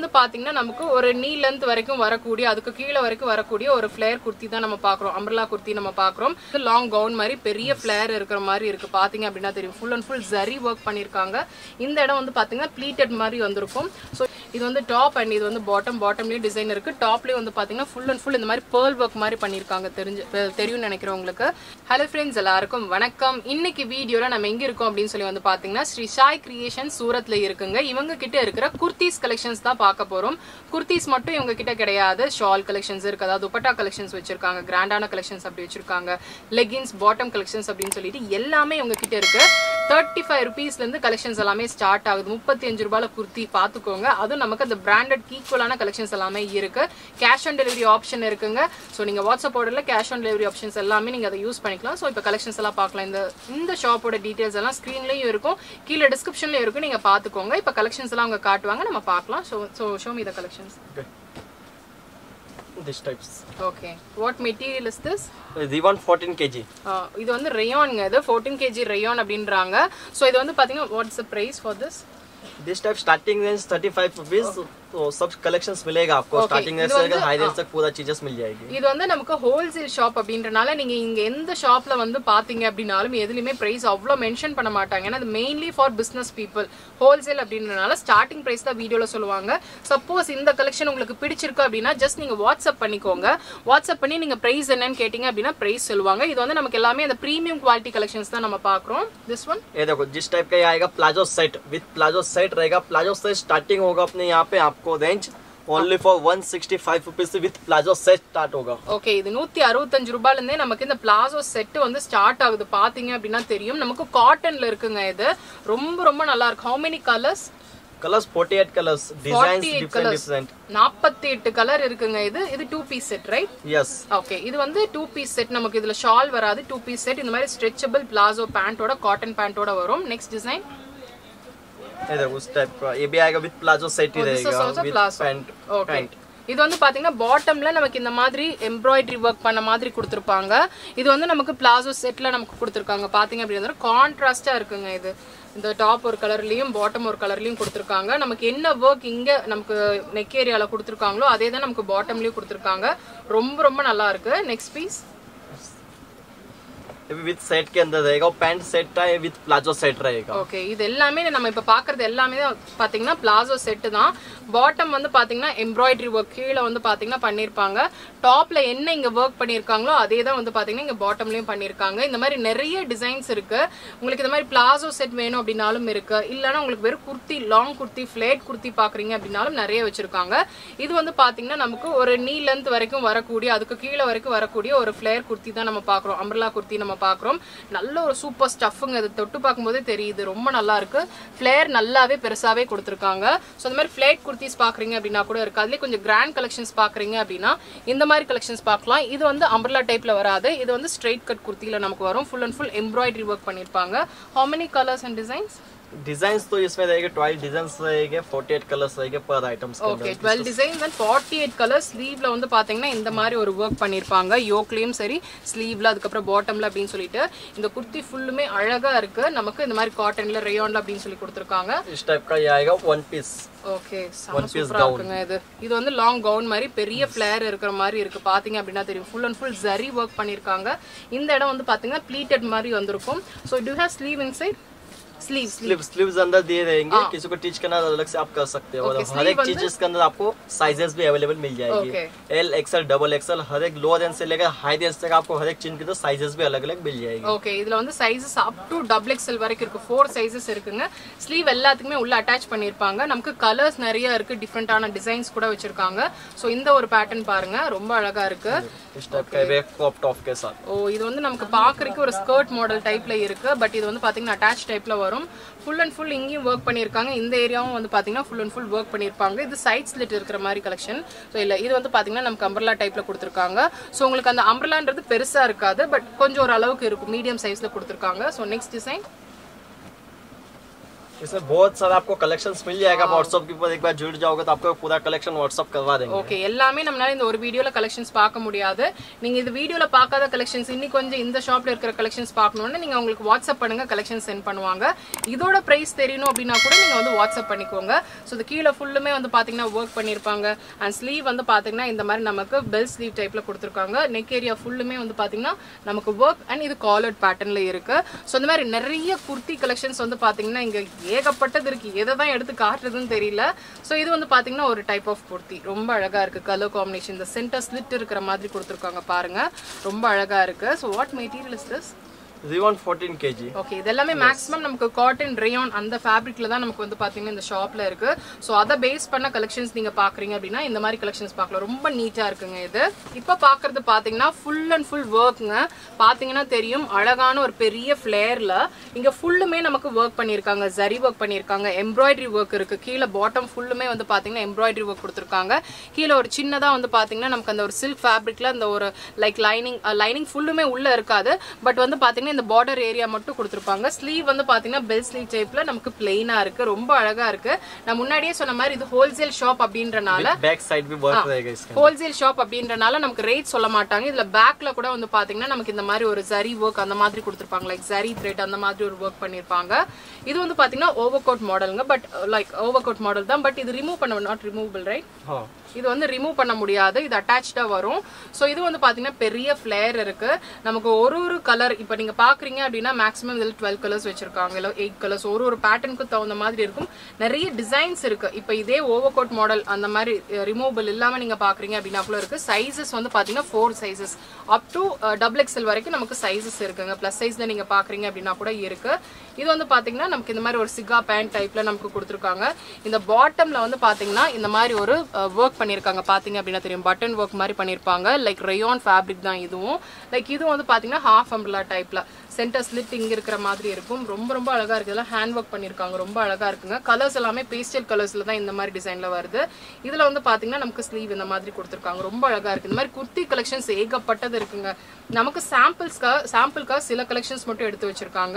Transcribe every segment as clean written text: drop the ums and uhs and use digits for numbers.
பாத்தீங்கன்னா நமக்கு ஒரு நீ லென்த் வரைக்கும் வரக்கூடிய அதுக்கு கீழ வரைக்கும் வரக்கூடிய ஒரு ஃப்ளேர் குர்த்தி தான் நம்ம பாக்குறோம். அம்பர்லா குர்த்தி நம்ம பாக்குறோம். இது லாங் கவுன் மாதிரி பெரிய ஃப்ளேர் இருக்கிற மாதிரி இருக்கு. பாத்தீங்க அப்படின்னா தெரியும் full and full zari work பண்ணிருக்காங்க. இந்த இடம் வந்து பாத்தீங்கன்னா ப்ளீட்டட் மாதிரி வந்திருக்கும். சோ இது வந்து டாப் அண்ட் இது வந்து பாட்டம்லயும் டிசைன் இருக்கு. டாப்லயும் வந்து பாத்தீங்கன்னா ஃபுல் அண்ட் ஃபுல் இந்த மாதிரி pearl work மாதிரி பண்ணிருக்காங்க. தெரியும் நினைக்கிறேன் உங்களுக்கு. ஹலோ ஃப்ரெண்ட்ஸ், எல்லாருக்கும் வணக்கம். இன்னைக்கு வீடியோல நம்ம எங்க இருக்கோம் அப்படின்னு சொல்லி வந்து பாத்தீங்கன்னா ஸ்ரீ சாய் கிரியேஷன் சூரத்ல இருக்குங்க. இவங்க கிட்ட இருக்கிற குர்த்திஸ் கலெக்ஷன்ஸ் தான் பார்க்க போறோம். குர்த்திஸ் மட்டும் இவங்க கிட்ட கிடையாது, ஷால் கலெக்ஷன்ஸ் இருக்கு, அதாவது துப்பட்டா கலெக்ஷன்ஸ் வச்சிருக்காங்க, கிராண்டான கலெக்ஷன்ஸ் அப்படி வச்சிருக்காங்க, லெகின்ஸ் பாட்டம் கலெக்ஷன்ஸ் அப்படின்னு சொல்லிட்டு எல்லாமே இவங்க கிட்ட இருக்கு. 35 rupeesல இருந்து கலெக்ஷன்ஸ் எல்லாமே ஸ்டார்ட் ஆகுது. 35 ரூபாயில குர்த்தி பாத்துக்கோங்க. அதுவும் நமக்கு அந்த பிராண்டட் ஈக்குவலான கலெக்ஷன்ஸ் எல்லாமே இருக்கு. கேஷ் ஆன் டெலிவரி ஆப்ஷன் இருக்குங்க. சோ நீங்க வாட்ஸ்அப் ஆர்டர்ல கேஷ் ஆன் டெலிவரி ஆப்ஷன்ஸ் எல்லாமே நீங்க அதை யூஸ் பண்ணிக்கலாம். சோ இப்போ கலெக்ஷன்ஸ் எல்லாம் பார்க்கலாம். இந்த ஷாப்போட டீடைல்ஸ் எல்லாம் ஸ்கிரீன்லயும் இருக்கும், கீழே டிஸ்கிரிப்ஷன்லயும் இருக்கும், நீங்க பாத்துக்கோங்க. இப்போ கலெக்ஷன்ஸ் எல்லாம் அவங்க காட்டுவாங்க, நம்ம பார்க்கலாம். So show me the collections. Okay. This types. Okay. What material is this? The one 14 kg. இது வந்து rayon-ங்க. இது 14 kg rayon அப்படின்றாங்க. So இது வந்து பாத்தீங்கன்னா what's the price for this? This type starting range 35 rupees. तो सब कलेक्शंस मिलेगा आपको. स्टार्टिंग रेंज से हाई रेंज तक पूरा चीजेस मिल जाएगी. இது வந்து நமக்கு ஹோல்சேல் ஷாப் அப்படின்றனால நீங்க இங்க எந்த ஷாப்ல வந்து பாத்தீங்க அப்படினாலும் எதுலயுமே பிரைஸ் அவ்ளோ மென்ஷன் பண்ண மாட்டாங்க. ஏன்னா அது mainly for business people. Wholesale அப்படின்றனால ஸ்டார்டிங் பிரைஸ் தான் வீடியோல சொல்லுவாங்க. சப்போஸ் இந்த கலெக்ஷன் உங்களுக்கு பிடிச்சிருக்கு அப்படின்னா ஜஸ்ட் நீங்க வாட்ஸ்அப் பண்ணிக்கோங்க. வாட்ஸ்அப் பண்ணி நீங்க பிரைஸ் என்னன்னு கேட்டிங்க அப்படின்னா பிரைஸ் சொல்லுவாங்க. இது வந்து நமக்கு எல்லாமே அந்த பிரீமியம் குவாலிட்டி கலெக்ஷன்ஸ் தான் நம்ம பார்க்கறோம். This one ये देखो जिस टाइप का ये आएगा palazzo set with palazzo set रहेगा. प्लाजो सेट स्टार्टिंग होगा अपने यहाँ पे आपको range only for 165 rupees with palazzo set start होगा. ஓகே, இது 165 ரூபாயில இருந்தே நமக்கு இந்த பிளாசோ செட் வந்து ஸ்டார்ட் ஆகுது. பாத்தீங்க அப்படின்னா தெரியும் நமக்கு காட்டன்ல இருக்குங்க. இது ரொம்ப ரொம்ப நல்லா இருக்கு. how many colors? Colors 48 colors, designs different. 48 colour இருக்குங்க. இது 2 piece set right? Yes. Okay, இது வந்து 2 பீஸ் செட். நமக்கு இதுல ஷால் வராது. 2 பீஸ் செட் இந்த மாதிரி ஸ்ட்ரெச்சபிள் பிளாசோ பேண்டோட காட்டன் பேண்டோட வரும். நெக்ஸ்ட் டிசைன் इधर उस टाइप का ये भी आएगा विद प्लाजो सेट ही रहेगा विद पैंट. ओके, இது வந்து பாத்தீங்கன்னா பாட்டம்ல நமக்கு இந்த மாதிரி எம்ப்ராய்டரி வர்க் பண்ண மாதிரி கொடுத்திருப்பாங்க. இது வந்து நமக்கு பிளாசோ செட்ல நமக்கு கொடுத்திருக்காங்க. பாத்தீங்க அப்படின்னா கான்ட்ராஸ்டா இருக்குங்க. இது இந்த டாப் ஒரு கலர்லயும் பாட்டம் ஒரு கலர்லயும் கொடுத்திருக்காங்க. நமக்கு என்ன வர்க் இங்க நமக்கு நெக் ஏரியால கொடுத்திருக்காங்களோ அதே தான் நமக்கு பாட்டம்லயும் கொடுத்திருக்காங்க. ரொம்ப ரொம்ப நல்லா இருக்கு. நெக்ஸ்ட் பீஸ் विद सेट के अंदर रहेगा. पैंट सेट है विद प्लाजो सेट रहेगा. ஓகே, இது எல்லாமே நம்ம இப்ப பாக்குறது எல்லாமே பாத்தீங்கன்னா பிளாசோ செட் தான். பாட்டம் வந்து பாத்தீங்கன்னா எம்ப்ராய்டரி வர்க் கீழ வந்து பாத்தீங்கன்னா பண்ணிருப்பாங்க. டாப்ல என்ன இங்க வர்க் பண்ணிருக்காங்களோ அதே தான் வந்து பாத்தீங்கன்னா இங்க பாட்டம்லயும் பண்ணிருக்காங்க. இந்த மாதிரி நிறைய டிசைன்ஸ் இருக்கு. உங்களுக்கு இந்த மாதிரி பிளாசோ செட் வேணும் அப்படினாலும் இருக்கு. இல்லனா உங்களுக்கு வெறும் குர்த்தி லாங் குர்த்தி ஃபிளேட் குர்த்தி பாக்குறீங்க அப்படினாலும் நிறைய வச்சிருக்காங்க. இது வந்து பாத்தீங்கன்னா நமக்கு ஒரு நீ லென்த் வரைக்கும் வரக்கூடிய அதுக்கு கீழ வரைக்கும் வரக்கூடிய ஒரு ஃபிளேர் குர்த்தி தான் நம்ம பாக்குறோம். அம்பர்லா குர்த்தி நம்ம பாக்குறோம். நல்ல ஒரு சூப்பர் ஸ்டஃப்ங்க. இது தொட்டு பார்க்கும்போதே தெரியுது ரொம்ப நல்லா இருக்கு. ஃபிளேர் நல்லாவே பெருசாவே கொடுத்திருக்காங்க. சோ இந்த மாதிரி ஃபிளேட் குர்த்திஸ் பாக்குறீங்க அப்படின்னா கூட இருக்கு. அதுலயே கொஞ்சம் கிராண்ட் கலெக்ஷன்ஸ் பாக்குறீங்க அப்படின்னா இந்த மாதிரி கலெக்ஷன்ஸ் பார்க்கலாம். இது வந்து அம்பர்லா டைப்ல வராது. இது வந்து ஸ்ட்ரைட் கட் குர்த்தில நமக்கு வரும். Full and full embroidery work பண்ணிருப்பாங்க. how many colors and designs? Designs तो इसमें रहेगा 12 डिजाइन्स रहेंगे, 48 कलर्स रहेंगे पर आइटम्स के अंदर. Okay, 12 designs and 48 colours. ஸ்லீவ்ல வந்து பாத்தீங்கன்னா இந்த மாதிரி ஒரு வர்க் பண்ணிருப்பாங்க. யோக்லயும் சரி ஸ்லீவ்ல அதுக்கு அப்புறம் பாட்டம்ல அப்படினு சொல்லிட்டு இந்த குர்த்தி ஃபுல்லுமே அழகா இருக்கு. நமக்கு இந்த மாதிரி காட்டன்ல ரேயான்ல அப்படினு சொல்லி கொடுத்திருக்காங்க. इस टाइप का ये आएगा वन पीस. ஓகே, சூப்பரா இருக்குங்க. இது வந்து லாங் கவுன் மாதிரி பெரிய ஃபிளேர் இருக்கிற மாதிரி இருக்கு. பாத்தீங்க அப்படின்னா தெரியும் full and full zari work பண்ணிருக்காங்க. இந்த இடம் வந்து பாத்தீங்கன்னா ப்ளீட்டட் மாதிரி வந்திருக்கும். So do you have sleeve inside? Sleeves अंदर दिए रहेंगे. किसी को टीच करना अलग से आप कर सकते हो. हर एक चीज इसके अंदर आपको साइजेस भी अवेलेबल मिल जाएगी. एल एक्सएल डबल एक्सएल हर एक लो रेंज से लेकर हाई रेंज तक आपको हर एक चीज के साइजेस भी अलग अलग मिल जाएगी. ஓகே, இதுல வந்து sizes up to double XL வரைக்கும் இருக்கு. 4 சைஸஸ் இருக்குங்க. ஸ்லீவ் எல்லாத்துக்குமே உள்ள அட்டாச் பண்ணிருப்பாங்க. நமக்கு கலர்ஸ் நிறைய இருக்கு. டிஃபரெண்டான டிசைன்ஸ் கூட வச்சிருக்காங்க. சோ இந்த ஒரு பேட்டர்ன் பாருங்க, ரொம்ப அழகா இருக்கு. इस टाइप का एक क्रॉप टॉप के साथ. ஓ, இது வந்து நமக்கு பாக்குறதுக்கு ஒரு ஸ்கர்ட் மாடல் டைப்ல இருக்கு. பட் இது வந்து பாத்தீங்கன்னா அட்டாச் டைப்ல வரும். ஃபுல் அண்ட் ஃபுல் இங்கேயும் ஒர்க் பண்ணிருக்காங்க. இந்த ஏரியாவும் வந்து பாத்தீங்கன்னா ஃபுல் அண்ட் ஃபுல் ஒர்க் பண்ணிருப்பாங்க. இது சைட் ஸ்லிட் இருக்கிற மாதிரி கலெக்ஷன். சோ இல்ல இது வந்து பாத்தீங்கன்னா நமக்கு அம்பர்லா டைப்ல கொடுத்திருக்காங்க. சோ உங்களுக்கு அந்த அம்பர்லான்றது பெருசா இருக்காது. பட் கொஞ்சம் ஒரு அளவுக்கு இருக்கும். மீடியம் சைஸ்ல கொடுத்திருக்காங்க. சோ நெக்ஸ்ட் டிசைன் इसमें बहुत सारा आपको कलेक्शंस मिल जाएगा। व्हाट्सएप के ऊपर एक बार जुड़ जाओगे तो आपको पूरा कलेक्शन व्हाट्सएप करवा देंगे। ஓகே, எல்லாமே நம்மளால இந்த ஒரு வீடியோல கலெக்ஷன்ஸ் பார்க்க முடியாது. நீங்க இந்த வீடியோல பார்க்காத கலெக்ஷன்ஸ் இன்னி கொஞ்சம் இந்த ஷாப்ல இருக்கிற கலெக்ஷன்ஸ் பார்க்கணும்னா நீங்க உங்களுக்கு வாட்ஸ்அப் பண்ணுங்க, கலெக்ஷன் சென்ட் பண்ணுவாங்க. இதோட பிரைஸ் தெரியணும் அப்படினா கூட நீங்க வந்து வாட்ஸ்அப் பண்ணிக்கோங்க. சோ இது கீழ ஃபுல்லுமே வந்து பாத்தீங்கன்னா வர்க் பண்ணிருப்பாங்க. அண்ட் ஸ்லீவ் வந்து பாத்தீங்கன்னா இந்த மாதிரி நமக்கு பெல் ஸ்லீவ் டைப்ல கொடுத்திருக்காங்க. நெக் ஏரியா ஃபுல்லுமே வந்து பாத்தீங்கன்னா நமக்கு வர்க் அண்ட் இது காலர்ட் பேட்டர்ன்ல இருக்கு. சோ இந்த மாதிரி நிறைய குர்த்தி கலெக்ஷன்ஸ் வந்து பாத்தீங்கன்னா இங்க ஏகப்பட்டது இருக்கு. எதை தான் எடுத்து காட்டுறதுன்னு தெரியல. சோ இது வந்து பாத்தீங்கன்னா ஒரு டைப் ஆஃப் குர்த்தி, ரொம்ப அழகா இருக்கு. கலர் காம்பினேஷன், இந்த சென்டர் ஸ்லிட் இருக்கிற மாதிரி கொடுத்திருக்காங்க பாருங்க, ரொம்ப அழகா இருக்கு. So what material is this? Rayon 14 kg. Okay, இதெல்லாம் மேக்ஸिमम நமக்கு காட்டன் ரேயான் அந்த ஃபேப்ரிக்ல தான் நமக்கு வந்து பாத்தீங்கன்னா இந்த ஷாப்ல இருக்கு. சோ அத பேஸ் பண்ண கலெக்ஷன்ஸ் நீங்க பாக்குறீங்க அப்படினா இந்த மாதிரி கலெக்ஷன்ஸ் பார்க்கலாம். ரொம்ப நீட்டா இருக்குங்க இது. இப்போ பாக்குறது பாத்தீங்கன்னா ஃபுல் அண்ட் ஃபுல் வர்க்ங்க. பாத்தீங்கன்னா தெரியும், அழகான ஒரு பெரிய ஃப்ளேர்ல இங்க ஃபுல்லுமே நமக்கு வர்க் பண்ணிருக்காங்க. ஜரி வர்க் பண்ணிருக்காங்க, எம்ப்ராய்டரி வர்க் இருக்கு. கீழ பாட்டம் ஃபுல்லுமே வந்து பாத்தீங்கன்னா எம்ப்ராய்டரி வர்க் கொடுத்திருக்காங்க. கீழ ஒரு சின்னதா வந்து பாத்தீங்கன்னா நமக்கு அந்த ஒரு சில்க் ஃபேப்ரிக்ல அந்த ஒரு லைக் லைனிங் ஃபுல்லுமே உள்ள இருக்காது. பட் வந்து பாத்தீங்கன்னா இந்த பார்டர் ஏரியா மட்டும் கொடுத்திருப்பாங்க. ஸ்லீவ் வந்து பாத்தீங்கன்னா பெல் ஸ்லீவ் டைப்ல நமக்கு பிளைனா இருக்கு, ரொம்ப அழகா இருக்கு. நான் முன்னாடியே சொன்ன மாதிரி இது ஹோல்சேல் ஷாப் அப்படின்றனால பேக் சைடு भी वर्क रहेगा इसका. ஹோல்சேல் ஷாப் அப்படின்றனால நமக்கு ரேட் சொல்ல மாட்டாங்க. இதுல பேக்ல கூட வந்து பாத்தீங்கன்னா நமக்கு இந்த மாதிரி ஒரு ஜரி வர்க் அந்த மாதிரி கொடுத்திருப்பாங்க. லைக் ஜரி த்ரெட் அந்த மாதிரி ஒரு வர்க் பண்ணிருப்பாங்க. இது வந்து பாத்தீங்கன்னா ஓவர் கோட் மாடலுங்க. But like overcoat model தான். பட் இது ரிமூவ் பண்ண நாட் ரிமூவபிள், ரைட்? இது வந்து ரிமூவ் பண்ண முடியாது, இது அட்டாச்சா வரும். சோ இது வந்து பாத்தீங்கன்னா பெரிய ஃபிளேர் இருக்கு. நமக்கு ஒரு கலர் இப்ப நீங்க பாக்குறீங்க அப்படின்னா மேக்ஸிமம் இதுல 12 கலர்ஸ் வச்சிருக்காங்க, இல்ல 8 கலர்ஸ். ஒரு பேட்டர்னுக்கு தகுந்த மாதிரி இருக்கும். நிறைய டிசைன்ஸ் இருக்கு. இப்ப இதே ஓவர் கோட் மாடல் அந்த மாதிரி ரிமூவபிள் இல்லாம நீங்க பாக்குறீங்க அப்படின்னா கூட இருக்கு. சைசஸ் வந்து பாத்தீங்கன்னா 4 சைசஸ் அப் டு XXL வரைக்கும் நமக்கு சைசஸ் இருக்குங்க. பிளஸ் சைஸ்ல நீங்க பாக்குறீங்க அப்படின்னா கூட இருக்கு. இது வந்து பாத்தீங்கன்னா நமக்கு இந்த மாதிரி ஒரு சிகா பேண்ட் டைப்ல நமக்கு கொடுத்திருக்காங்க. இந்த பாட்டம்ல வந்து பாத்தீங்கன்னா இந்த மாதிரி ஒரு வர்க் பண்ணிருக்காங்க. பாத்தீங்க அப்படின்னா தெரியும், பட்டன் வர்க் மாதிரி பண்ணிருப்பாங்க. லைக் ரேயான் ஃபேப்ரிக் தான் இதுவும். லைக் இது வந்து பாத்தீங்கன்னா ஹாஃப் அம்பர்லா டைப்ல சென்டர் ஸ்லிட் இங்க இருக்கிற மாதிரி இருக்கும். ரொம்ப ரொம்ப அழகா இருக்கு. இதெல்லாம் ஹேண்ட் ஒர்க் பண்ணிருக்காங்க, ரொம்ப அழகா இருக்குங்க. கலர்ஸ் எல்லாமே பேஸ்டல் கலர்ஸ்ல தான் இந்த மாதிரி டிசைன்ல வருது. இதுல வந்து பாத்தீங்கன்னா நமக்கு ஸ்லீவ் இந்த மாதிரி கொடுத்திருக்காங்க, ரொம்ப அழகா இருக்கு. இந்த மாதிரி குர்த்தி கலெக்ஷன்ஸ் ஏகப்பட்டது இருக்குங்க. நமக்கு சாம்பிள்ஸ்க்காக சில கலெக்ஷன்ஸ் மட்டும் எடுத்து வச்சிருக்காங்க.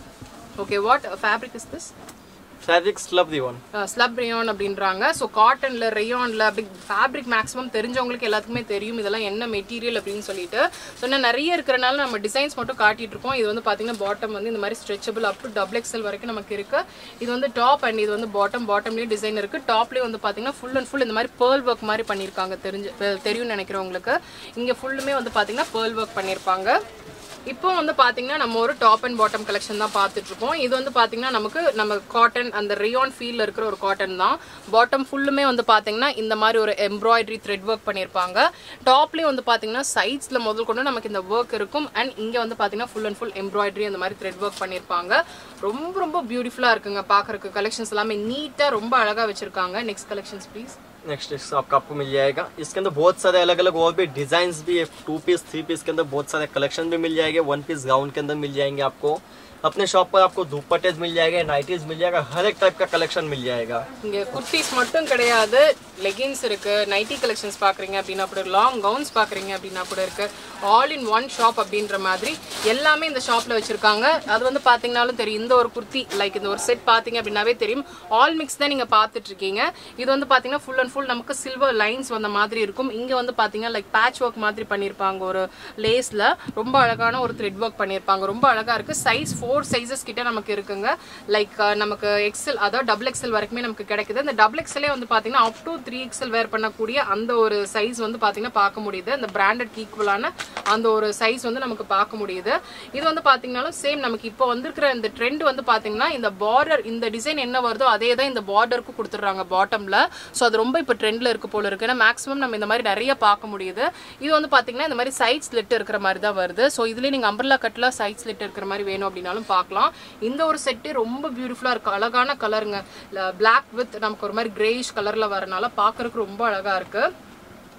Okay, what fabric is this? Fabric slub rayon. Slub rayon அப்படின்றாங்க. சோ காட்டன்ல ரேயான்ல அப்படி ஃபேப்ரிக் மேக்ஸிமம் தெரிஞ்சவங்களுக்கு எல்லாத்துக்குமே தெரியும் இதெல்லாம் என்ன மெட்டீரியல் அப்படின்னு சொல்லிட்டு. ஸோ இன்னும் நிறைய இருக்கிறனால நம்ம டிசைன்ஸ் மட்டும் காட்டிட்டு இருக்கோம். இது வந்து பாத்தீங்கன்னா பாட்டம் வந்து இந்த மாதிரி ஸ்ட்ரெச்சபிள் அப் டு XXL வரைக்கும் நமக்கு இருக்கு. இது வந்து டாப் அண்ட் இது வந்து பாட்டம்லயே டிசைன் இருக்கு. டாப்லயே வந்து பாத்தீங்கன்னா ஃபுல் அண்ட் ஃபுல் இந்த மாதிரி பேர்ல் ஒர்க் மாதிரி பண்ணிருக்காங்க. தெரியும்னு நினைக்கிறேன் உங்களுக்கு. இங்க ஃபுல்லுமே வந்து பாத்தீங்கன்னா பேர்ல் ஒர்க் பண்ணிருப்பாங்க. இப்போ வந்து பாத்தீங்கன்னா நம்ம ஒரு டாப் அண்ட் பாட்டம் கலெக்ஷன் தான் பார்த்துட்டு இருக்கோம். இது வந்து பாத்தீங்கன்னா நம்ம காட்டன் அந்த ரேயான் ஃபீல்ல இருக்கிற ஒரு காட்டன் தான். பாட்டம் ஃபுல்லுமே வந்து பாத்தீங்கன்னா இந்த மாதிரி ஒரு எம்ப்ராய்டரி த்ரெட் ஒர்க் பண்ணிருப்பாங்க. டாப்லயும் வந்து பாத்தீங்கன்னா சைட்ஸ்ல முதல் கொண்டு நமக்கு இந்த ஒர்க் இருக்கும். அண்ட் இங்க வந்து பாத்தீங்கன்னா ஃபுல் அண்ட் ஃபுல் எம்ப்ராய்டரி அந்த மாதிரி த்ரெட் ஒர்க் பண்ணிருப்பாங்க. ரொம்ப ரொம்ப பியூட்டிஃபுல்லா இருக்குங்க பாக்குறதுக்கு. கலெக்ஷன்ஸ் எல்லாமே நீட்டா ரொம்ப அழகா வச்சிருக்காங்க. Next collections please. नेक्स्ट आपको मिल जाएगा। इसके अंदर बहुत सारे अलग अलग और भी डिजाइन भी है। 2 पीस 3 पीस के अंदर बहुत सारे कलेक्शन भी मिल जाएंगे। 1 पीस गाउन के अंदर मिल जाएंगे आपको। अपने शॉप पर आपको दुपट्टेज मिल जाएगा, नाइटीज मिल जाएगा, हर एक टाइप का कलेक्शन मिल जाएगा। இங்க குர்த்திஸ் மட்டும் கிடையாது, லெகின்ஸ் இருக்கு, நைட்டி கலெக்ஷன்ஸ் பாக்குறீங்க அப்படின்னா கூட, லாங் கவுன்ஸ் பாக்குறீங்க அப்படின்னா கூட இருக்கு. ஆல் இன் ஒன் ஷாப் அப்படின்ற மாதிரி எல்லாமே இந்த ஷாப்ல வச்சிருக்காங்க. அது வந்து பாத்தீங்கன்னாலும் தெரியும், இந்த ஒரு குர்த்தி லைக் இந்த ஒரு செட் பாத்தீங்க அப்படின்னாவே தெரியும். ஆல் மிக்ஸ் தான் நீங்க பாத்துட்டு இருக்கீங்க. இது வந்து பாத்தீங்கன்னா ஃபுல் அண்ட் ஃபுல் நமக்கு சில்வர் லைன்ஸ் வந்த மாதிரி இருக்கும். இங்க வந்து பாத்தீங்கன்னா லைக் பேட்ச் ஒர்க் மாதிரி பண்ணிருப்பாங்க. ஒரு லேஸ்ல ரொம்ப அழகான ஒரு த்ரெட் ஒர்க் பண்ணிருப்பாங்க. ரொம்ப அழகா இருக்கு. சைஸ் 4 சைஸஸ் கிட்ட நமக்கு இருக்குங்க. லைக் நமக்கு XL அதாவது XXL வரைக்குமே நமக்கு கிடைக்குது. இந்த XXL வந்து பாத்தீங்கன்னா அப் டு 3XL வேர் பண்ணக்கூடிய அந்த ஒரு சைஸ் வந்து பாத்தீங்கன்னா பார்க்க முடியுது. அந்த பிராண்டட் ஈக்குவலான அந்த ஒரு சைஸ் வந்து நமக்கு பார்க்க முடியுது. இது வந்து பாத்தீங்கன்னாலும் சேம் நமக்கு இப்போ வந்திருக்கிற இந்த ட்ரெண்ட் வந்து பாத்தீங்கன்னா இந்த பார்டர் இந்த டிசைன் என்ன வருதோ அதே தான் இந்த பார்டருக்கு கொடுத்துறாங்க பாட்டம்ல. ஸோ அது ரொம்ப இப்போ ட்ரெண்ட்ல இருக்கு போல இருக்கு. ஏன்னா மேக்ஸிமம் நம்ம இந்த மாதிரி நிறைய பார்க்க முடியுது. இது வந்து பாத்தீங்கன்னா இந்த மாதிரி சைட் ஸ்லிட் இருக்கிற மாதிரி தான் வருது. ஸோ இதுல நீங்க அம்பர்லா கட்ல சைட் ஸ்லிட் இருக்கிற மாதிரி வேணும் அப்படின்னாலும் பார்க்கலாம். இந்த ஒரு செட் ரொம்ப பியூட்டிஃபுல்லா இருக்கு. அழகான கலருங்க. பிளாக் வித் நமக்கு ஒரு மாதிரி கிரேயிஷ் கலர்ல வரனால பாக்குறதுக்கு ரொம்ப அழகா இருக்கு.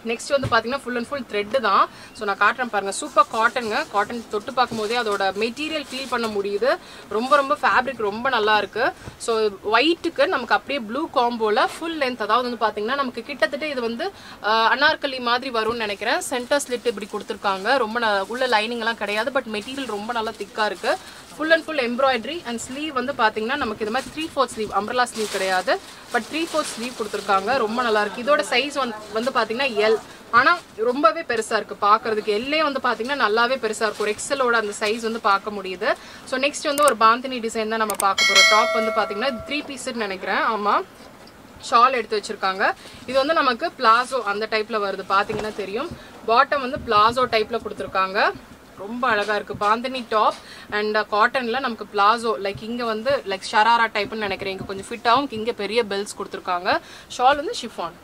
நெக்ஸ்ட் வந்து பாத்தீங்கன்னா ஃபுல் அண்ட் ஃபுல் த்ரெட் தான். ஸோ நான் காட்டுறேன் பாருங்க, சூப்பர் காட்டனுங்க. காட்டன் தொட்டு பார்க்கும்போதே அதோட மெட்டீரியல் ஃபீல் பண்ண முடியுது. ரொம்ப ரொம்ப ஃபேப்ரிக் ரொம்ப நல்லா இருக்கு. ஸோ ஒயிட்டுக்கு நமக்கு அப்படியே ப்ளூ காம்போல ஃபுல் லென்த், அதாவது வந்து பாத்தீங்கன்னா நமக்கு கிட்டத்தட்ட இது வந்து அனார்கலி மாதிரி வரும்னு நினைக்கிறேன். சென்டர் ஸ்லிட் இப்படி கொடுத்துருக்காங்க. ரொம்ப உள்ள லைனிங் எல்லாம் கிடையாது, பட் மெட்டீரியல் ரொம்ப நல்லா திக்கா இருக்கு. Full and full embroidery and sleeve வந்து பாத்தீங்கன்னா நமக்கு இது மாதிரி 3/4 ஸ்லீவ், அம்ப்ரலா ஸ்லீவ் கிடையாது, பட் 3/4 ஸ்லீவ் கொடுத்துருக்காங்க. ரொம்ப நல்லா இருக்கு. இதோட சைஸ் வந்து பாத்தீங்கன்னா எல், ஆனா ரொம்பவே பெருசா இருக்கு பாக்குறதுக்கு. எல்லே வந்து பாத்தீங்கன்னா நல்லாவே பெருசா இருக்கும். ஒரு எக்ஸலோட அந்த சைஸ் வந்து பார்க்க முடியுது. ஸோ நெக்ஸ்ட் வந்து ஒரு பாந்தினி டிசைன் தான் நம்ம பார்க்க போறோம். டாப் வந்து பாத்தீங்கன்னா 3 பீஸ்ன்னு நினைக்கிறேன். ஆமா, ஷால் எடுத்து வச்சிருக்காங்க. இது வந்து நமக்கு பிளாசோ அந்த டைப்ல வருது, பாத்தீங்கன்னா தெரியும். பாட்டம் வந்து பிளாசோ டைப்ல கொடுத்துருக்காங்க. ரொம்ப அழகா இருக்கு. பாந்தினி டாப் அண்ட் காட்டன்ல நமக்கு பிளாசோ, லைக் இங்க வந்து லைக் ஷராரா டைப்னு நினைக்கிறேன். இங்க கொஞ்சம் ஃபிட் ஆகும். இங்க பெரிய பெல்ஸ் கொடுத்துருக்காங்க. ஷால் வந்து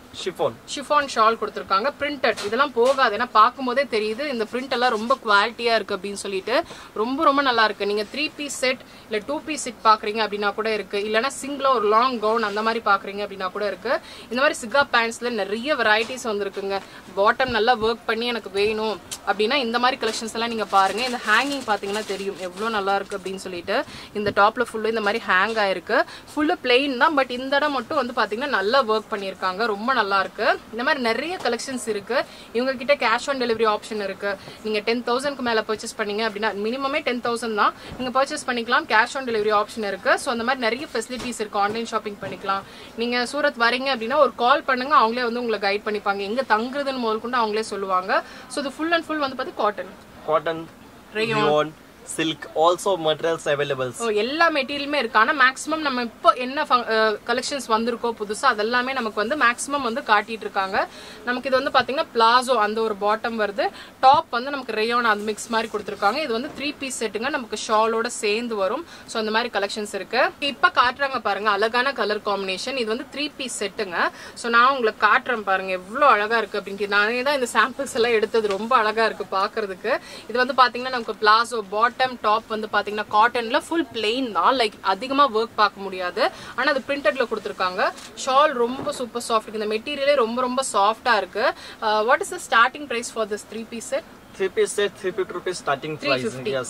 ஷிஃபான் ஷால் கொடுத்துருக்காங்க. பிரிண்டட், இதெல்லாம் போகாது. ஏன்னா பார்க்கும்போதே தெரியுது இந்த பிரிண்ட் எல்லாம் ரொம்ப குவாலிட்டியா இருக்கு அப்படின்னு சொல்லிட்டு. ரொம்ப ரொம்ப நல்லா இருக்கு. நீங்க 3 பீஸ் செட் இல்ல 2 பீஸ் செட் பாக்குறீங்க அப்படின்னா கூட இருக்கு. இல்லைன்னா சிங்கிளா ஒரு லாங் கவுன் அந்த மாதிரி பாக்குறீங்க அப்படின்னா கூட இருக்கு. இந்த மாதிரி சிகா பேண்ட்ஸ்ல நிறைய வெரைட்டிஸ் வந்துருக்குங்க. பாட்டம் நல்லா ஒர்க் பண்ணி எனக்கு வேணும் அப்படின்னா இந்த மாதிரி கலெக்ஷன்ஸ் எல்லாம் நீங்க பாருங்க. இந்த ஹேங்கிங் பாத்தீங்கன்னா தெரியும் எவ்வளவு நல்லா இருக்கு அப்படின்னு சொல்லிட்டு. இந்த டாப்ல ஃபுல்லு இந்த மாதிரி ஹேங் ஆயிருக்கு. ஃபுல்லு பிளெயின் தான், பட் இந்த இடம் மட்டும் வந்து பாத்தீங்கன்னா நல்லா ஒர்க் பண்ணிருக்காங்க. ரொம்ப நல்லா இருக்கு. இந்த மாதிரி நிறைய கலெக்ஷன்ஸ் இருக்கு. இவங்க கிட்ட கேஷ் ஆன் டெலிவரி ஆப்ஷன் இருக்கு. நீங்க 10,000க்கு மேல பர்ச்சேஸ் பண்ணீங்க அப்படின்னா, மினிமமே 10,000 தான், நீங்க பர்ச்சேஸ் பண்ணிக்கலாம். கேஷ் ஆன் டெலிவரி ஆப்ஷன் இருக்கு. ஸோ அந்த மாதிரி நிறைய ஃபெசிலிட்டிஸ் இருக்கு. ஆன்லைன் ஷாப்பிங் பண்ணிக்கலாம். நீங்க சூரத் வரீங்க அப்படின்னா ஒரு கால் பண்ணுங்க, அவங்களே வந்து உங்களை கைட் பண்ணிப்பாங்க. எங்க தங்குறதுன்னு முதல் கொண்டு அவங்களே சொல்லுவாங்க. ஸோ இது ஃபுல் அண்ட் ஃபுல் வந்து பார்த்து cotton rayon silk also materials available. எல்லா மெட்டீரியலுமே இருக்கு. ஆனா மேக்ஸிமம் நம்ம இப்போ என்ன கலெக்ஷன்ஸ் வந்திருக்கோ புதுசா அதெல்லாமே நமக்கு வந்து மேக்ஸிமம் வந்து காட்டிட்டு இருக்காங்க. நமக்கு இது வந்து பாத்தீங்கன்னா பிளாசோ அந்த ஒரு பாட்டம் வருது. டாப் வந்து நமக்கு ரேயான் அந்த மிக்ஸ் மாதிரி கொடுத்துருக்காங்க. இது வந்து 3 பீஸ் செட்டுங்க, நமக்கு ஷாலோட சேர்ந்து வரும். ஸோ அந்த மாதிரி கலெக்ஷன்ஸ் இருக்கு. இப்ப காட்டுறாங்க பாருங்க, அழகான கலர் காம்பினேஷன். இது வந்து 3 பீஸ் செட்டுங்க. ஸோ நான் உங்களுக்கு காட்டுறேன் பாருங்க எவ்வளவு அழகா இருக்கு அப்படின்ட்டு. நானே தான் இந்த சாம்பிள்ஸ் எல்லாம் எடுத்தது. ரொம்ப அழகா இருக்கு பாக்குறதுக்கு. இது வந்து பாத்தீங்கன்னா நமக்கு பிளாசோ பாட்டம் டாப் வந்து பாத்தீங்கன்னா காட்டன்ல ஃபுல் பிளெயின் தான், லைக் அதிகமா ஒர்க் பார்க்க முடியாது. ஆனா அது பிரிண்டட்ல கொடுத்துருக்காங்க. ஷால் ரொம்ப சூப்பர் சாஃப்ட். இந்த மெட்டீரியலே ரொம்ப ரொம்ப சாஃப்டா இருக்கு. What is the starting price for this 3 piece set? 3 piece set 350 rupees starting price. Yes,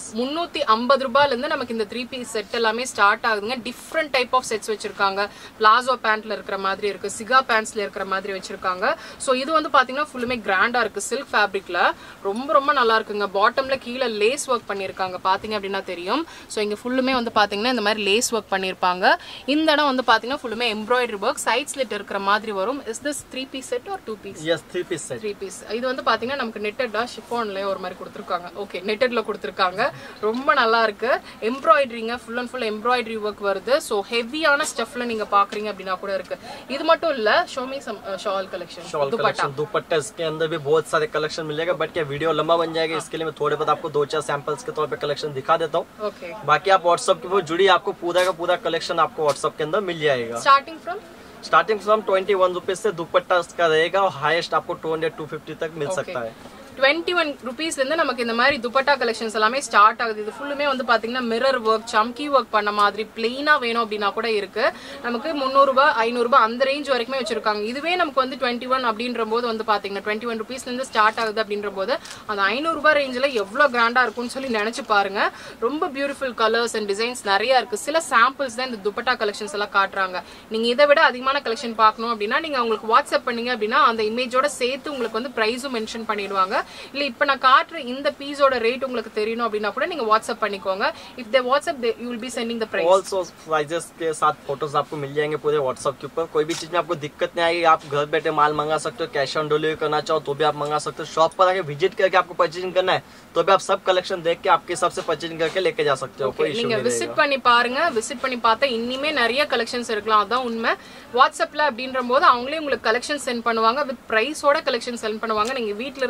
350 ரூபாயில இருந்து நமக்கு இந்த 3 பீஸ் செட் எல்லாமே ஸ்டார்ட் ஆகுதுங்க. டிஃபரண்ட் டைப் ஆஃப் செட்ஸ் வச்சிருக்காங்க. பிளாசோ பேண்ட்ல இருக்கிற மாதிரி இருக்கு, சிகா பேண்ட்ஸ்ல இருக்கிற மாதிரி வச்சிருக்காங்க. சோ இது வந்து பாத்தீங்கன்னா ஃபுல்லுமே கிராண்டா இருக்கு. சில்க் ஃபேப்ரிக்ல ரொம்ப ரொம்ப நல்லா இருக்குங்க. பாட்டம்ல கீழே லேஸ் ஒர்க் பண்ணிருக்காங்க, பாத்தீங்க அப்படின்னா தெரியும். சோ இங்க ஃபுல்லுமே வந்து பாத்தீங்கன்னா இந்த மாதிரி லேஸ் ஒர்க் பண்ணிருப்பாங்க. இந்த இடம் வந்து பாத்தீங்கன்னா ஃபுல்லுமே எம்ப்ராய்டரி ஒர்க், சைட் ஸ்லிட் இருக்கிற மாதிரி வரும். Is this 3 piece set or 2 piece? Yes, 3 piece set. 3 piece. இது வந்து பாத்தீங்கன்னா நமக்கு நெட்டடா ஷிஃபான்ல ஒரு மாதிரி கொடுத்துருக்காங்க. ஓகே, நெட்டட்ல கொடுத்துருக்காங்க. ரொம்ப நல்லா இருக்கு. எம்ப்ராய்டரிங்க, full and full embroidery work வருது. ஸோ ஹெவியான ஸ்டஃப்ல நீங்க பாக்குறீங்க அப்படின்னா கூட இருக்கு. இது மட்டும் இல்ல, show me some shawl collection, dupatta इसके अंदर भी बहुत सारे कलेक्शन मिलेगा, बट क्या वीडियो लंबा बन जाएगा, इसके लिए मैं थोड़े बहुत आपको 2-4 सैंपल्स के तौर पे कलेक्शन दिखा देता हूँ. ओके, बाकी आप व्हाट्सएप के वो जुड़ी, आपको पूरा का पूरा कलेक्शन आपको व्हाट्सएप के अंदर मिल जाएगा. स्टार्टिंग फ्रॉम 21 रुपीज से दुपट्टा इसका रहेगा और हाईएस्ट आपको 200-250 तक मिल सकता है. 21 rupeesல இருந்து நமக்கு இந்த மாதிரி துப்பட்டா கலெக்ஷன்ஸ் எல்லாமே ஸ்டார்ட் ஆகுது. இது ஃபுல்லுமே வந்து பாத்தீங்கன்னா மிரர் ஒர்க், சம்கி ஒர்க் பண்ண மாதிரி பிளெயினா வேணும் அப்படின்னா கூட இருக்கு. நமக்கு 300 ரூபாய் 500 ரூபாய் அந்த ரேஞ்ச் வரைக்குமே வச்சிருக்காங்க. இதுவே நமக்கு வந்து 21 அப்படின்ற போது வந்து பாத்தீங்கன்னா 21 rupeesல இருந்து ஸ்டார்ட் ஆகுது அப்படின்ற போது அந்த 500 ரூபாய் ரேஞ்சில் எவ்வளவு கிராண்டா இருக்கும்னு சொல்லி நினைச்சு பாருங்க. ரொம்ப பியூட்டிஃபுல் கலர்ஸ் அண்ட் டிசைன்ஸ் நிறைய இருக்கு. சில சாம்பிள்ஸ் தான் இந்த துப்பட்டா கலெக்ஷன்ஸ் எல்லாம் காட்டுறாங்க. நீங்க இதை விட அதிகமான கலெக்ஷன் பார்க்கணும் அப்படின்னா நீங்க உங்களுக்கு வாட்ஸ்அப் பண்ணீங்க அப்படின்னா அந்த இமேஜோட சேர்த்து உங்களுக்கு வந்து பிரைஸும் மென்ஷன் பண்ணிடுவாங்க. இல்ல இப்ப நான் காட்டுற இந்த பீஸோட ரேட் உங்களுக்கு தெரியணும் அப்படினா கூட நீங்க வாட்ஸ்அப் பண்ணிக்கோங்க. if they whatsapp you will be sending the price. also prices के साथ फोटोज आपको मिल जाएंगे पूरे व्हाट्सएप के ऊपर. कोई भी चीज में आपको दिक्कत नहीं आएगी. आप घर बैठे माल मंगा सकते हो, कैश ऑन डिलीवरी करना चाहो तो भी आप मंगा सकते हो. शॉप पर आके विजिट करके आपको परचेजिंग करना है तो भी आप सब कलेक्शन देख के आपके हिसाब से परचेजिंग करके लेके जा सकते हो. कोई इशू नहीं. विजिट பண்ணி பாருங்க. விசிட் பண்ணி பார்த்தா இன்னிமே நிறைய கலெக்ஷன்ஸ் இருக்கலாம். அதான் உண்மை. வாட்ஸ்அப்ல அப்படின்ற போது அவங்களே உங்களுக்கு கலெக்ஷன் சென்ட் பண்ணுவாங்க, வித் பிரைஸோட கலெக்ஷன் சென்ட் பண்ணுவாங்க. நீங்க வீட்ல இருந்துட்டே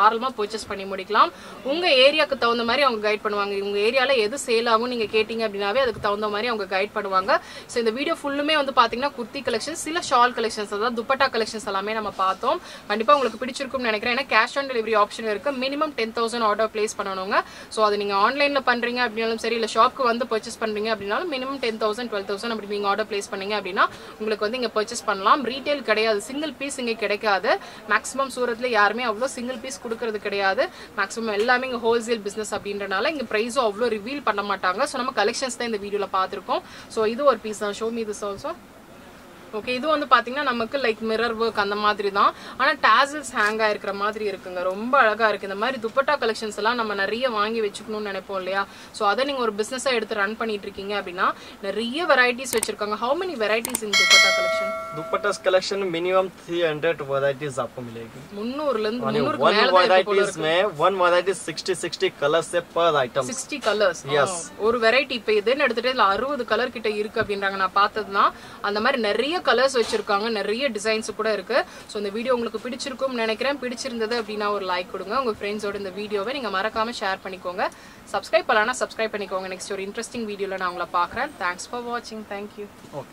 தாராளமா பர்ச்சேஸ் பண்ணி முடிக்கலாம். உங்க ஏரியாக்கு தகுந்த மாதிரி அவங்க கைட் பண்ணுவாங்க. உங்க ஏரியால எது சேல் ஆகும் நீங்க கேட்டீங்க அப்படின்னாவே அதுக்கு தகுந்த மாதிரி அவங்க கைட் பண்ணுவாங்க. சோ இந்த வீடியோ ஃபுல்லுமே வந்து பாத்தீங்கன்னா குர்த்தி கலெக்ஷன், சில ஷால் கலெக்ஷன்ஸ், அதாவது துப்பட்டா கலெக்ஷன்ஸ் எல்லாமே நம்ம பார்த்தோம். கண்டிப்பா உங்களுக்கு பிடிச்சிருக்கும்னு நினைக்கிறேன். ஏன்னா கேஷ் ஆன் டெலிவரி ஆப்ஷன் இருக்கு. மினிமம் 10,000 ஆர்டர் பிளேஸ் பண்ணணுங்க. சோ அது நீங்க ஆன்லைன்ல பண்றீங்க அப்படினாலும் சரி, இல்ல ஷாப்க்கு வந்து பர்ச்சேஸ் பண்றீங்க அப்படினாலும் மினிமம் 10,000 12,000 அப்படி நீங்க ஆர்டர் பிளேஸ் பண்ணீங்க அப்படின்னா உங்களுக்கு வந்து இங்க பர்ச்சேஸ் பண்ணலாம். ரீட்டைல் கிடையாது, சிங்கிள் பீஸ் இங்க கிடைக்காது. மேக்ஸிமம் சூரத்ல யாருமே அவ்வளோ சிங்கிள் பீஸ் கொடுக்கறது கிடையாது. மேக்ஸிமம் எல்லாமே இங்க ஹோல்சேல் பிசினஸ் அப்படின்றனால இங்க பிரைஸும் அவ்வளோ ரிவீல் பண்ண மாட்டாங்க. ஸோ நம்ம கலெக்ஷன்ஸ் தான் இந்த வீடியோல பார்த்துருக்கோம். ஸோ இது ஒரு பீஸ் தான். Show me this also. Okay, இது வந்து பாத்தீங்கன்னா நமக்கு லைக் மிரர் ஒர்க் அந்த மாதிரி தான். ஆனா டாசல்ஸ் ஹேங் ஆயிருக்கிற மாதிரி இருக்குங்க. ரொம்ப அழகா இருக்கு. இந்த மாதிரி துப்பட்டா கலெக்ஷன்ஸ் எல்லாம் நம்ம நிறைய வாங்கி வச்சுக்கணும்னு நினைப்போம் இல்லையா? சோ அதை நீங்க ஒரு பிசினஸா எடுத்து ரன் பண்ணிட்டு இருக்கீங்க அப்படின்னா நிறைய வெரைட்டிஸ் வச்சிருக்காங்க. How many varieties in dupatta collection? Dupattas collection minimum 300 varieties आपको मिलेगी. 300 ல இருந்து 300 वन वैरायटीज में वन वैरायटी 60 कलर्स से पर आइटम. 60 கலர்ஸ். எஸ். ஒரு வெரைட்டி இப்ப இதுன்னு எடுத்துட்டு இதுல 60 கலர் கிட்ட இருக்கு அப்படின்றாங்க. நான் பார்த்ததுதான் அந்த மாதிரி நிறைய கலர்ஸ் வச்சிருக்காங்க, நிறைய டிசைன்ஸ் கூட இருக்கு. சோ இந்த வீடியோ உங்களுக்கு பிடிச்சிருக்கும்னு நினைக்கிறேன். பிடிச்சிருந்தது அப்படின்னா ஒரு லைக் கொடுங்க. உங்க ஃப்ரெண்ட்ஸோட இந்த வீடியோவை நீங்க மறக்காம ஷேர் பண்ணிக்கோங்க. சப்ஸ்கிரைப் பண்ணலனா சப்ஸ்கிரைப் பண்ணிக்கோங்க. நெக்ஸ்ட் ஒரு இன்ட்ரெஸ்டிங் வீடியோல நான் உங்களை பார்க்கறேன். தேங்க்ஸ் ஃபார் வாட்சிங். தேங்க்யூ.